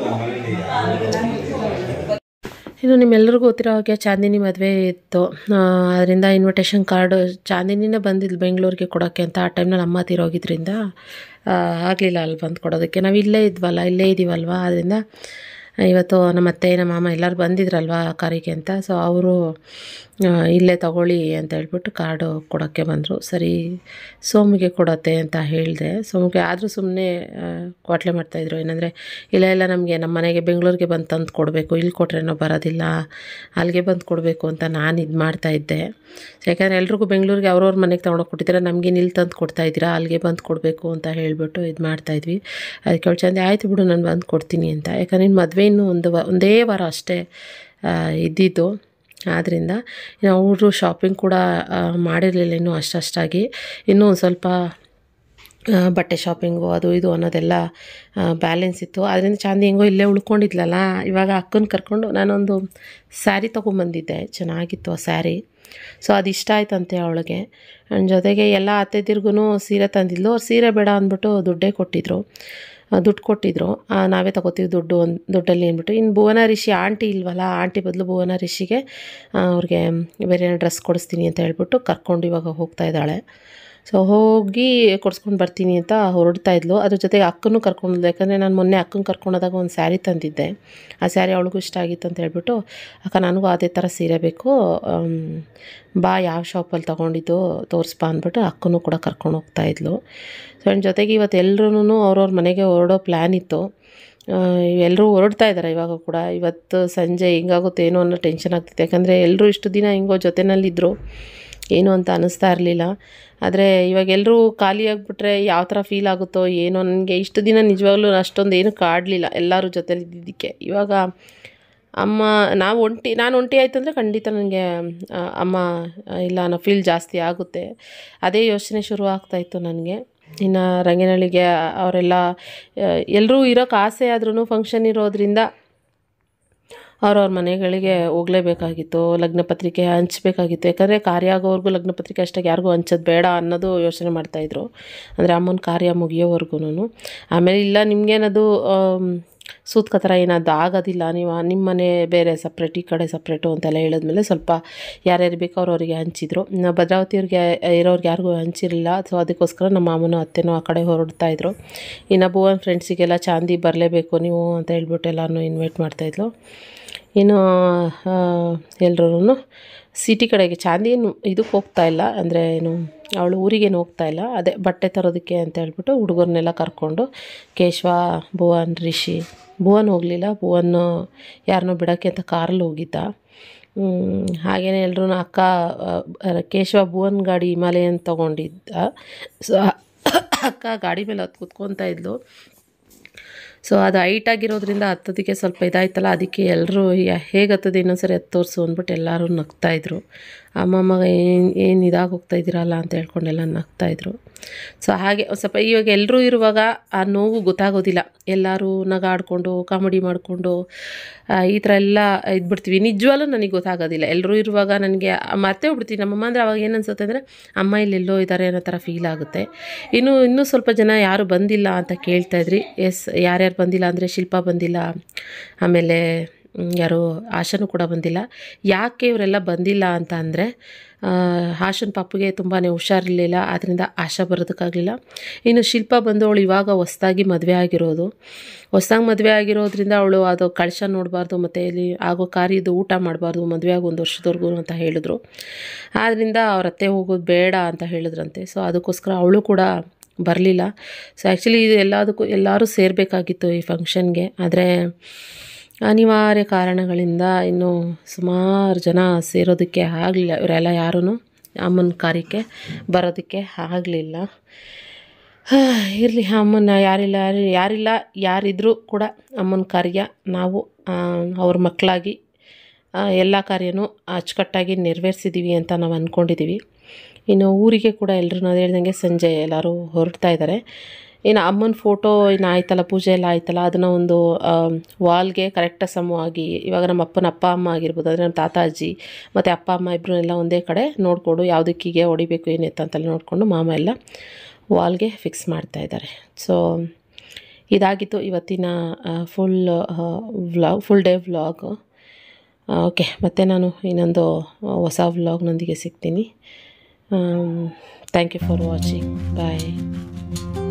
ಇನ್ನು ನಿಮ್ಮೆಲ್ಲರಿಗೂ ಗೊತ್ತಿರೋ ಹಾಗೆ ಚಾಂದಿನಿ ಮದುವೆ ಇತ್ತು, ಅದರಿಂದ ಇನ್ವಿಟೇಷನ್ ಕಾರ್ಡು ಚಾಂದಿನಿನೇ ಬಂದಿದ್ದು ಬೆಂಗಳೂರಿಗೆ ಕೊಡೋಕ್ಕೆ ಅಂತ. ಆ ಟೈಮ್ನಲ್ಲಿ ಅಮ್ಮ ತೀರೋಗಿದ್ರಿಂದ ಆಗಲಿಲ್ಲ ಅಲ್ಲಿ ಬಂದು ಕೊಡೋದಕ್ಕೆ. ನಾವು ಇಲ್ಲೇ ಇದ್ವಲ್ಲ, ಇಲ್ಲೇ ಇದ್ದೀವಲ್ವ, ಅದರಿಂದ ಇವತ್ತು ನಮ್ಮ ಅತ್ತೆ ನಮ್ಮ ಮಾಮ ಎಲ್ಲರೂ ಬಂದಿದ್ರಲ್ವ ಕಾರಿಗೆ ಅಂತ. ಸೊ ಅವರು ಇಲ್ಲೇ ತಗೊಳ್ಳಿ ಅಂತ ಹೇಳ್ಬಿಟ್ಟು ಕಾರ್ಡು ಕೊಡೋಕ್ಕೆ ಬಂದರು. ಸರಿ ಸೋಮಿಗೆ ಕೊಡತ್ತೆ ಅಂತ ಹೇಳಿದೆ. ಸೋಮಿಗೆ ಆದರೂ ಸುಮ್ಮನೆ ಕ್ವಾಟ್ಲೆ ಮಾಡ್ತಾಯಿದ್ರು. ಏನಂದರೆ ಇಲ್ಲ ಇಲ್ಲ ನಮಗೆ ನಮ್ಮ ಮನೆಗೆ ಬೆಂಗಳೂರಿಗೆ ಬಂದು ತಂದು ಕೊಡಬೇಕು, ಇಲ್ಲಿ ಕೊಟ್ರೇನೋ ಬರೋದಿಲ್ಲ, ಅಲ್ಲಿಗೆ ಬಂದು ಕೊಡಬೇಕು ಅಂತ ನಾನು ಇದು ಮಾಡ್ತಾಯಿದ್ದೆ. ಯಾಕಂದರೆ ಎಲ್ರಿಗೂ ಬೆಂಗಳೂರಿಗೆ ಅವ್ರವ್ರ ಮನೆಗೆ ತೊಗೊಂಡೋಗಿ ಕೊಟ್ಟಿದ್ದೀರಾ, ನಮಗೆ ಇಲ್ಲಿ ತಂದು ಕೊಡ್ತಾಯಿದ್ದೀರಾ, ಅಲ್ಲಿಗೆ ಬಂದು ಕೊಡಬೇಕು ಅಂತ ಹೇಳಿಬಿಟ್ಟು ಇದು ಮಾಡ್ತಾಯಿದ್ವಿ. ಅದಕ್ಕೆ ಅವಳು ಚಂದ ಆಯಿತು ಬಿಡು ನಾನು ಬಂದು ಕೊಡ್ತೀನಿ ಅಂತ. ಯಾಕಂದರೆ ಇನ್ನು ಮದುವೆ ಇನ್ನೂ ಒಂದು ವ ಒಂದೇ ವಾರ ಅಷ್ಟೇ ಇದ್ದಿದ್ದು. ಆದ್ದರಿಂದ ಅವರು ಶಾಪಿಂಗ್ ಕೂಡ ಮಾಡಿರಲಿಲ್ಲ ಇನ್ನೂ ಅಷ್ಟಷ್ಟಾಗಿ. ಇನ್ನೂ ಒಂದು ಸ್ವಲ್ಪ ಬಟ್ಟೆ ಶಾಪಿಂಗು ಅದು ಇದು ಅನ್ನೋದೆಲ್ಲ ಬ್ಯಾಲೆನ್ಸ್ ಇತ್ತು. ಅದರಿಂದ ಚಾಂದಿ ಹೆಂಗೋ ಇಲ್ಲೇ ಉಳ್ಕೊಂಡಿದ್ಲಲ್ಲ, ಇವಾಗ ಅಕ್ಕನ ಕರ್ಕೊಂಡು ನಾನೊಂದು ಸ್ಯಾರಿ ತೊಗೊಂಬಂದಿದ್ದೆ, ಚೆನ್ನಾಗಿತ್ತು ಆ ಸ್ಯಾರಿ. ಸೊ ಅದು ಇಷ್ಟ ಆಯ್ತಂತೆ ಅವಳಿಗೆ. ನನ್ನ ಜೊತೆಗೆ ಎಲ್ಲ ಅತ್ತೆದಿರ್ಗೂ ಸೀರೆ ತಂದಿದ್ಲು. ಅವ್ರು ಸೀರೆ ಬೇಡ ಅಂದ್ಬಿಟ್ಟು ದುಡ್ಡೇ ಕೊಟ್ಟಿದ್ರು, ದುಡ್ಡು ಕೊಟ್ಟಿದ್ರು. ನಾವೇ ತಗೋತೀವಿ ದುಡ್ಡು ಒಂದು ದುಡ್ಡಲ್ಲಿ ಅಂದ್ಬಿಟ್ಟು. ಇನ್ನು ಭುವನ ರಿಷಿ ಆಂಟಿ ಇಲ್ವಲ್ಲ, ಆಂಟಿ ಬದಲು ಭುವನ ರಿಷಿಗೆ ಅವ್ರಿಗೆ ಬೇರೆ ಡ್ರೆಸ್ ಕೊಡಿಸ್ತೀನಿ ಅಂತ ಹೇಳ್ಬಿಟ್ಟು ಕರ್ಕೊಂಡು ಇವಾಗ ಹೋಗ್ತಾ ಇದ್ದಾಳೆ. ಸೊ ಹೋಗಿ ಕೊಡ್ಸ್ಕೊಂಡು ಬರ್ತೀನಿ ಅಂತ ಹೊರಡ್ತಾ ಇದ್ಲು. ಅದ್ರ ಜೊತೆಗೆ ಅಕ್ಕನೂ ಕರ್ಕೊಂಡ್ಲು. ಯಾಕಂದರೆ ನಾನು ಮೊನ್ನೆ ಅಕ್ಕನ ಕರ್ಕೊಂಡೋದಾಗ ಒಂದು ಸ್ಯಾರಿ ತಂದಿದ್ದೆ, ಆ ಸ್ಯಾರಿ ಅವಳಿಗೂ ಇಷ್ಟ ಆಗಿತ್ತು ಅಂತ ಹೇಳ್ಬಿಟ್ಟು, ಅಕ್ಕ ನನಗೂ ಅದೇ ಥರ ಸೀರೆ ಬೇಕು, ಬಾ ಯಾವ ಶಾಪಲ್ಲಿ ತೊಗೊಂಡಿದ್ದು ತೋರಿಸ್ಬಾ ಅಂದ್ಬಿಟ್ಟು ಅಕ್ಕನೂ ಕೂಡ ಕರ್ಕೊಂಡು ಹೋಗ್ತಾಯಿದ್ಲು. ಸೊ ನನ್ನ ಜೊತೆಗೆ ಇವತ್ತು ಎಲ್ಲರೂ ಅವ್ರವ್ರ ಮನೆಗೆ ಹೊರಡೋ ಪ್ಲ್ಯಾನ್ ಇತ್ತು. ಎಲ್ಲರೂ ಹೊರಡ್ತಾ ಇದ್ದಾರೆ ಇವಾಗ ಕೂಡ. ಇವತ್ತು ಸಂಜೆ ಹಿಂಗಾಗುತ್ತೆ ಏನೋ ಅನ್ನೋ ಟೆನ್ಷನ್ ಆಗ್ತಿತ್ತು. ಯಾಕಂದರೆ ಎಲ್ಲರೂ ಇಷ್ಟು ದಿನ ಹಿಂಗೋ ಜೊತೆಯಲ್ಲಿದ್ದರು, ಏನು ಅಂತ ಅನ್ನಿಸ್ತಾ ಇರಲಿಲ್ಲ. ಆದರೆ ಇವಾಗ ಎಲ್ಲರೂ ಖಾಲಿಯಾಗಿಬಿಟ್ರೆ ಯಾವ ಥರ ಫೀಲ್ ಆಗುತ್ತೋ ಏನೋ. ನನಗೆ ಇಷ್ಟು ದಿನ ನಿಜವಾಗ್ಲೂ ಅಷ್ಟೊಂದು ಏನು ಕಾಡಲಿಲ್ಲ ಎಲ್ಲರೂ ಜೊತೆಲಿ ಇದ್ದಿದ್ದಕ್ಕೆ. ಇವಾಗ ಅಮ್ಮ ನಾವು ಒಂಟಿ ನಾನು ಒಂಟಿ ಆಯಿತು ಅಂದರೆ ಖಂಡಿತ ನನಗೆ ಅಮ್ಮ ಇಲ್ಲ ಅನ್ನೋ ಫೀಲ್ ಜಾಸ್ತಿ ಆಗುತ್ತೆ. ಅದೇ ಯೋಚನೆ ಶುರು ಆಗ್ತಾಯಿತ್ತು ನನಗೆ. ಇನ್ನು ರಂಗನಹಳ್ಳಿಗೆ ಅವರೆಲ್ಲ ಎಲ್ಲರೂ ಇರೋಕ್ಕೆ ಆಸೆ ಆದ್ರೂ ಫಂಕ್ಷನ್ ಇರೋದ್ರಿಂದ ಅವ್ರವ್ರ ಮನೆಗಳಿಗೆ ಹೋಗಲೇಬೇಕಾಗಿತ್ತು, ಲಗ್ನ ಪತ್ರಿಕೆ ಹಂಚಬೇಕಾಗಿತ್ತು. ಯಾಕಂದರೆ ಕಾರ್ಯ ಆಗೋವರೆಗೂ ಲಗ್ನ ಪತ್ರಿಕೆ ಅಷ್ಟಾಗಿ ಯಾರಿಗೂ ಹಂಚೋದು ಬೇಡ ಅನ್ನೋದು ಯೋಚನೆ ಮಾಡ್ತಾಯಿದ್ರು, ಅಂದರೆ ಅಮ್ಮನ ಕಾರ್ಯ ಮುಗಿಯೋವರೆಗೂ. ಆಮೇಲೆ ಇಲ್ಲ ನಿಮಗೇನದು ಸೂತ್ಕ ಥರ ಏನಾದ್ರು ಆಗೋದಿಲ್ಲ, ನೀವು ನಿಮ್ಮ ಮನೆ ಬೇರೆ ಸಪ್ರೇಟ್ ಈ ಕಡೆ ಸಪ್ರೇಟು ಅಂತೆಲ್ಲ ಹೇಳಿದ್ಮೇಲೆ ಸ್ವಲ್ಪ ಯಾರ್ಯಾರು ಬೇಕೋ ಅವ್ರವರಿಗೆ ಹಂಚಿದ್ರು. ಇನ್ನು ಭದ್ರಾವತಿಯವ್ರಿಗೆ ಇರೋರಿಗೆ ಯಾರಿಗೂ ಹಂಚಿರಲಿಲ್ಲ. ಸೊ ಅದಕ್ಕೋಸ್ಕರ ನಮ್ಮ ಮಾಮನೂ ಅತ್ತೆನೂ ಆ ಕಡೆ ಹೊರಡ್ತಾಯಿದ್ರು. ಇನ್ನು ಭುವನ್ ಫ್ರೆಂಡ್ಸಿಗೆಲ್ಲ ಚಾಂದಿ ಬರಲೇಬೇಕು ನೀವು ಅಂತ ಹೇಳ್ಬಿಟ್ಟು ಎಲ್ಲರೂ ಇನ್ವೈಟ್ ಮಾಡ್ತಾಯಿದ್ಲು. ಇನ್ನು ಎಲ್ಲರೂ ಸಿಟಿ ಕಡೆಗೆ ಚಾಂದಿ ಏನು ಇದಕ್ಕೆ ಹೋಗ್ತಾ ಇಲ್ಲ, ಅಂದರೆ ಏನು ಅವಳು ಊರಿಗೇನು ಹೋಗ್ತಾ ಇಲ್ಲ, ಅದೇ ಬಟ್ಟೆ ತರೋದಕ್ಕೆ ಅಂತ ಹೇಳ್ಬಿಟ್ಟು ಹುಡುಗರನ್ನೆಲ್ಲ ಕರ್ಕೊಂಡು ಕೇಶವ, ಭುವನ್, ರಿಷಿ, ಭುವನ್ ಹೋಗಲಿಲ್ಲ, ಭುವನ್ ಯಾರನ್ನೋ ಬಿಡೋಕ್ಕೆ ಅಂತ ಕಾರಲ್ಲಿ ಹೋಗಿದ್ದ. ಹಾಗೆಯೇ ಎಲ್ಲರೂ ಅಕ್ಕ ಕೇಶವ ಭುವನ್ ಗಾಡಿ ಹಿಮಾಲಯನ್ ತೊಗೊಂಡಿದ್ದ. ಸೊ ಅಕ್ಕ ಗಾಡಿ ಮೇಲೆ ಹತ್ತು ಕೂತ್ಕೊತಾ ಇದ್ಲು. ಸೊ ಅದು ಹೈಟ್ ಆಗಿರೋದ್ರಿಂದ ಹತ್ತೋದಕ್ಕೆ ಸ್ವಲ್ಪ ಇದಾಯ್ತಲ್ಲ, ಅದಕ್ಕೆ ಎಲ್ಲರೂ ಹೇಗೆ ಹತ್ತೋದು ಇನ್ನೊಂದ್ಸರಿ ಹತ್ತು ತೋರಿಸು ಅಂದ್ಬಿಟ್ಟು ಎಲ್ಲರೂ ನಗ್ತಾಯಿದ್ರು. ಅಮ್ಮಮ್ಮ ಏನು ಏನು ಇದಾಗಿ ಹೋಗ್ತಾಯಿದ್ದೀರಲ್ಲ ಅಂತ ಹೇಳ್ಕೊಂಡೆಲ್ಲ ನಗ್ತಾಯಿದ್ರು. ಸೊ ಹಾಗೆ ಸ್ವಲ್ಪ ಇವಾಗ ಎಲ್ಲರೂ ಇರುವಾಗ ಆ ನೋವು ಗೊತ್ತಾಗೋದಿಲ್ಲ. ಎಲ್ಲರೂ ನಗಾಡಿಕೊಂಡು ಕಾಮಿಡಿ ಮಾಡಿಕೊಂಡು ಈ ಥರ ಎಲ್ಲ ಇದ್ಬಿಡ್ತೀವಿ. ನಿಜವಾಗ್ಲೂ ನನಗೆ ಗೊತ್ತಾಗೋದಿಲ್ಲ. ಎಲ್ಲರೂ ಇರುವಾಗ ನನಗೆ ಮರ್ತೇ ಹೋಗ್ಬಿಡ್ತೀವಿ. ನಮ್ಮಮ್ಮ ಅಂದರೆ ಅವಾಗ ಏನು ಅನ್ಸುತ್ತೆ ಅಂದರೆ ಅಮ್ಮ ಇಲ್ಲೆಲ್ಲೋ ಇದ್ದಾರೆ ಅನ್ನೋ ಥರ ಫೀಲ್ ಆಗುತ್ತೆ. ಇನ್ನು ಇನ್ನೂ ಸ್ವಲ್ಪ ಜನ ಯಾರು ಬಂದಿಲ್ಲ ಅಂತ ಕೇಳ್ತಾಯಿದ್ರಿ. ಎಸ್, ಯಾರ್ಯಾರು ಬಂದಿಲ್ಲ ಅಂದರೆ ಶಿಲ್ಪ ಬಂದಿಲ್ಲ, ಆಮೇಲೆ ಯಾರು ಆಶಾನೂ ಕೂಡ ಬಂದಿಲ್ಲ. ಯಾಕೆ ಇವರೆಲ್ಲ ಬಂದಿಲ್ಲ ಅಂತ ಅಂದರೆ ಆಶನ್ ಪಾಪುಗೆ ತುಂಬಾ ಹುಷಾರಿರಲಿಲ್ಲ, ಆದ್ದರಿಂದ ಆಶಾ ಬರೋದಕ್ಕಾಗಲಿಲ್ಲ. ಇನ್ನು ಶಿಲ್ಪ ಬಂದು ಅವಳು ಇವಾಗ ಹೊಸ್ದಾಗಿ ಮದುವೆ ಆಗಿರೋದು. ಹೊಸ್ದಾಗಿ ಮದುವೆ ಆಗಿರೋದ್ರಿಂದ ಅವಳು ಅದು ಕಳಶ ನೋಡಬಾರ್ದು, ಮತ್ತು ಇಲ್ಲಿ ಆಗೋ ಕಾರ್ಯದ್ದು ಊಟ ಮಾಡಬಾರ್ದು ಮದುವೆ ಆಗಿ ಒಂದು ವರ್ಷದವರೆಗೂ ಅಂತ ಹೇಳಿದ್ರು. ಆದ್ದರಿಂದ ಅವ್ರ ಅತ್ತೆ ಹೋಗೋದು ಬೇಡ ಅಂತ ಹೇಳಿದ್ರಂತೆ. ಸೊ ಅದಕ್ಕೋಸ್ಕರ ಅವಳು ಕೂಡ ಬರಲಿಲ್ಲ. ಸೊ ಆ್ಯಕ್ಚುಲಿ ಇದು ಎಲ್ಲದಕ್ಕೂ ಎಲ್ಲರೂ ಸೇರಬೇಕಾಗಿತ್ತು ಈ ಫಂಕ್ಷನ್ಗೆ, ಆದರೆ ಅನಿವಾರ್ಯ ಕಾರಣಗಳಿಂದ ಇನ್ನೂ ಸುಮಾರು ಜನ ಸೇರೋದಕ್ಕೆ ಆಗಲಿಲ್ಲ. ಇವರೆಲ್ಲ ಯಾರೂ ಅಮ್ಮನ ಕಾರ್ಯಕ್ಕೆ ಬರೋದಕ್ಕೆ ಆಗಲಿಲ್ಲ. ಇರಲಿ, ಅಮ್ಮನ ಯಾರಿಲ್ಲ ಯಾರು ಯಾರಿಲ್ಲ ಯಾರಿದ್ರೂ ಕೂಡ ಅಮ್ಮನ ಕಾರ್ಯ ನಾವು ಅವ್ರ ಮಕ್ಕಳಾಗಿ ಎಲ್ಲ ಕಾರ್ಯನೂ ಅಚ್ಚುಕಟ್ಟಾಗಿ ನೆರವೇರಿಸಿದ್ದೀವಿ ಅಂತ ನಾವು ಅಂದ್ಕೊಂಡಿದ್ದೀವಿ. ಇನ್ನು ಊರಿಗೆ ಕೂಡ ಎಲ್ಲರೂ ನಾನು ಹೇಳ್ದಂಗೆ ಸಂಜೆ ಎಲ್ಲರೂ ಹೊರಡ್ತಾ ಇದ್ದಾರೆ. ಇನ್ನು ಅಮ್ಮನ ಫೋಟೋ ಇನ್ನು ಆಯ್ತಲ್ಲ, ಪೂಜೆ ಎಲ್ಲ ಆಯ್ತಲ್ಲ, ಅದನ್ನು ಒಂದು ವಾಲ್ಗೆ ಕರೆಕ್ಟಾಗಿ ಸಮವಾಗಿ, ಇವಾಗ ನಮ್ಮ ಅಪ್ಪನ ಅಪ್ಪ ಅಮ್ಮ ಆಗಿರ್ಬೋದು, ಅಂದರೆ ನಮ್ಮ ತಾತ ಅಜ್ಜಿ ಮತ್ತು ಅಪ್ಪ ಅಮ್ಮ ಇಬ್ಬರು ಎಲ್ಲ ಒಂದೇ ಕಡೆ ನೋಡಿಕೊಂಡು ಯಾವುದಕ್ಕಿಗೆ ಹೊಡಿಬೇಕು ಏನಿತ್ತು ಅಂತೆಲ್ಲ ನೋಡಿಕೊಂಡು ಮಾಮ ಎಲ್ಲ ವಾಲ್ಗೆ ಫಿಕ್ಸ್ ಮಾಡ್ತಾಯಿದ್ದಾರೆ. ಸೊ ಇದಾಗಿತ್ತು ಇವತ್ತಿನ full vlog, full day vlog. Okay, ಮತ್ತು ನಾನು ಇನ್ನೊಂದು ಹೊಸ ವ್ಲಾಗ್ನೊಂದಿಗೆ ಸಿಗ್ತೀನಿ. Thank you for watching. Bye.